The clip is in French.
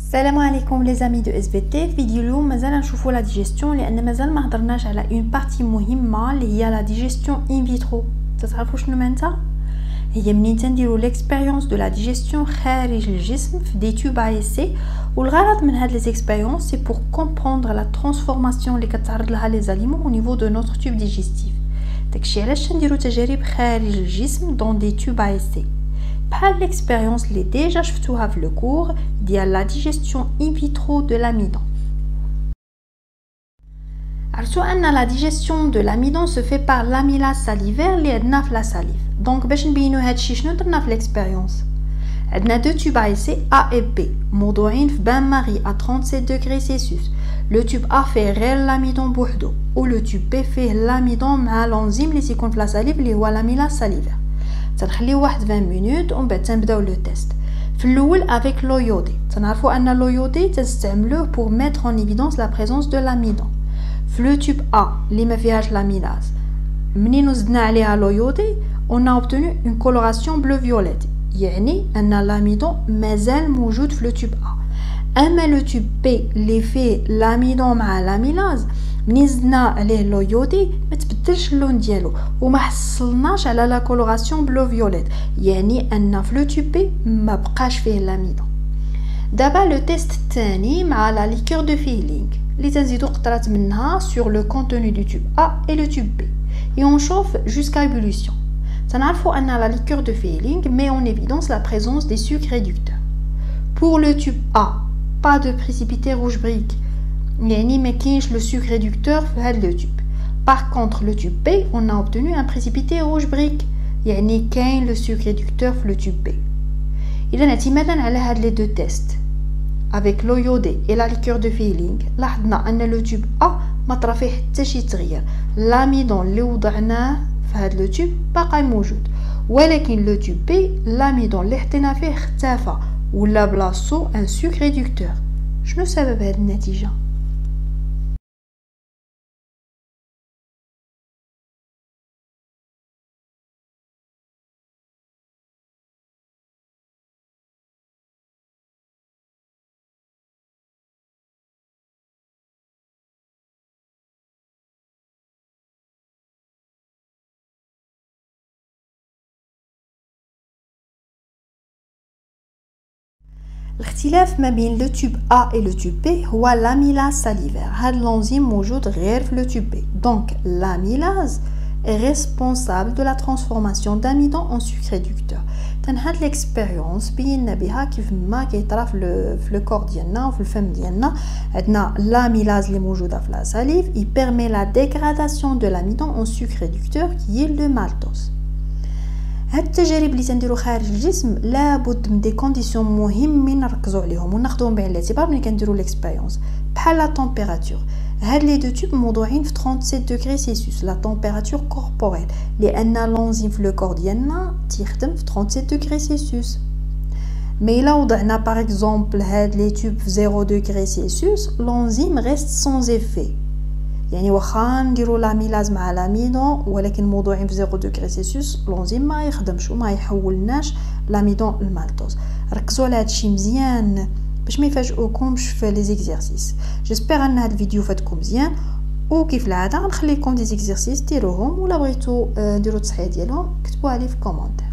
السلام عليكم les amis de SVT. فيديو اليوم مازال نشوفوا لا ديجيستيون لان مازال ما هضرناش على اون بارتي مهمه اللي هي لا ديجيستيون ان فيترو. تعرفوا شنو معناتها؟ هي منين تنديروا ليكسبيريونس دو لا ديجيستيون خارج الجسم في دي توب ا اسي، والغرض من هاد لي زيكسبيريونس سي بور كومبروندر لا ترانسفورماسيون اللي كتعرض لها لي زاليمون او نيفو دو نوتر توب ديجيستيف. داكشي علاش نديروا تجارب خارج الجسم دون دي توب ا اسي بحال l'expérience اللي ديجا شفتوها في لو كور ديال لا ديجيستيون ان فيترو دو l'amidon. عرفتوا ان لا ديجيستيون دو l'amidon se fait par l'amylase salivaire اللي عندنا في لا ساليف. دونك باش نبينوا هادشي شنو درنا في l'expérience، عندنا دو توب ا سي ا و بي موضوعين في بان ماري ا 37 دوغري سيلسيوس. لو توب ا فيه غير l'amidon بوحدو و لو توب بي فيه l'amidon مع لونزيم اللي تيكون في لا ساليف اللي هو l'amylase salivaire. تنخليو واحد 20 مينوت ومن بعد تنبداو لو تيست. في الاول افيك لو يودي، تنعرفوا ان لو يودي تنستعملوه بور ميتر اون ايفيدونس لا بريزونس دو l'amidon. في لو توب ا اللي ما فيهاش لاميلاز، منين زدنا عليها لو يودي اون ا اوبتونو اون كولوراسيون بلو فيوليت، يعني ان l'amidon مازال موجود في لو توب ا. اما لو توب بي اللي فيه l'amidon مع لاميلاز، منين زدنا عليه لو يودي ما تبدلش اللون ديالو وما حصلناش على لا كولوراسيون بلو فيوليت، يعني ان في لو توب بي ما بقاش فيه l'amidon. دابا لو تيست الثاني مع لا ليكور دو فيلينغ اللي تنزيدو قطرات منها سور لو كونتوني دو توب ا اي لو توب بي et on chauffe jusqu'à ébullition. تنعرفوا ان لا ليكور دو فيلينغ met en évidence la présence des sucres réducteurs. Pour le tube A, pas de précipité rouge brique, يعني ما كاينش لو sucre réducteur في هاد لو توب. Par contre le tube B, on a obtenu un précipité rouge brique, يعني كاين لو sucre réducteur في لو توب B. إذا اعتمادا على هاد لي دو تيست avec l'eau iodée et la liqueur de Feeling لاحظنا ان لو توب A ما طرا فيه حتى شي تغيير. l'amidon اللي وضعناه في هاد لو توب باقي موجود، ولكن لو توب B l'amidon اللي حطينا فيه اختفى ولا بلاصو ان sucre réducteur. شنو سبب هاد النتيجة؟ الاختلاف ما بين لو توب A et le tube B هو l'amylase salivaire. هاد l'enzyme موجود غير في le tube B. Donc l'amylase est responsable de la transformation d'amidon en sucre réducteur. هاد l'expérience بينا بها كيف ما كيطرا في le corps ديالنا وفي الفم ديالنا. عندنا l'amylase اللي موجوده في la salive, il permet la dégradation de l'amidon en sucre réducteur qui est le maltose. هاد التجارب اللي تنديرو خارج الجسم لابد من دي كونديسيون مهمين نركزوا عليهم وناخذوهم بعين الاعتبار ملي كنديرو ليكسبيريونس، بحال لا تمبيراتور. هاد لي دو توب موضوعين في 37 دوغري سيلسيوس لا تمبيراتور كوربوريل، لان لونزيم في لو كور ديالنا تيخدم في 37 دوغري سيلسيوس. مي الا وضعنا باغ اكزومبل هاد لي توب في 0 دوغري سيلسيوس لونزيم ريست سون ايفي، يعني واخا نديرو لاميلاز مع l'amidon ولكن موضوعين في 0 دوغري سيلسيوس لونزيم ما يخدمش وما يحولناش l'amidon للمالتوز. ركزوا على هادشي مزيان باش ما يفاجئوكمش في لي زيكزيرسيس. جيسبر ان هاد الفيديو فاتكم مزيان، وكيف العاده غنخليكم دي زيكزيرسيس ديروهم، ولا بغيتو نديرو التصحيح ديالهم كتبوها لي في كومونتير.